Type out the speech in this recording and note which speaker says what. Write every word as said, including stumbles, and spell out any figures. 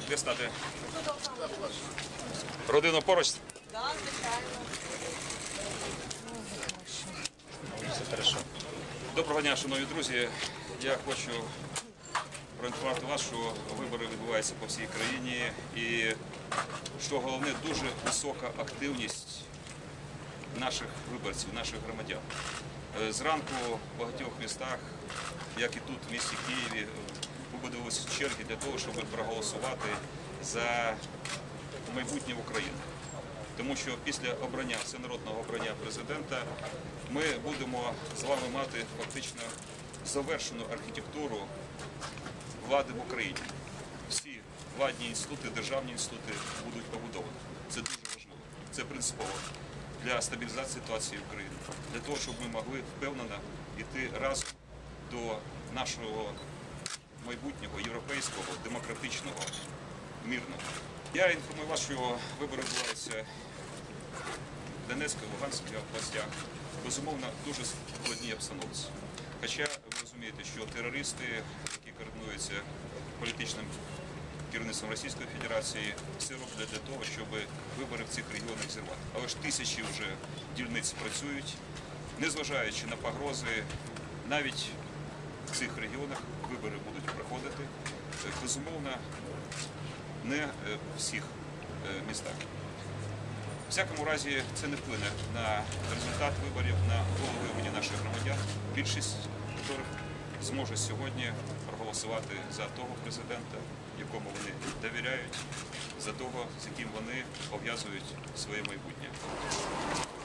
Speaker 1: де стати? Родину поруч?
Speaker 2: Так, звичайно.
Speaker 1: Все хорошо. Доброго дня, шановні друзі. Я хочу проінформувати вас, що вибори відбуваються по всій країні і, що головне, дуже висока активність наших виборців, наших громадян. Зранку в багатьох містах, як і тут, в місті Києві, вибудувалися черги для того, щоб проголосувати за майбутнє України. Тому що після обрання, всенародного обрання президента, ми будемо з вами мати фактично завершену архітектуру влади в Україні. Всі владні інститути, державні інститути будуть побудовані. Це дуже важливо, це принципово для стабілізації ситуації в Україні, для того, щоб ми могли впевнено йти разом до нашого майбутнього, європейського, демократичного, мирного. Я інформую вас, що вибори відбуваються в Донецькій, Луганській областях, безумовно, дуже складній обстановці. Хоча ви розумієте, що терористи, які координуються політичним керівництвом Російської Федерації, все роблять для того, щоб вибори в цих регіонах зірвати. Але ж тисячі вже дільниць працюють, незважаючи на погрози, навіть в цих регіонах вибори будуть проходити. Безумовно, не в всіх містах. В всякому разі, це не вплине на результат виборів, на волевиявлення наших громадян, більшість яких зможе сьогодні проголосувати за того президента, якому вони довіряють, за того, з яким вони пов'язують своє майбутнє.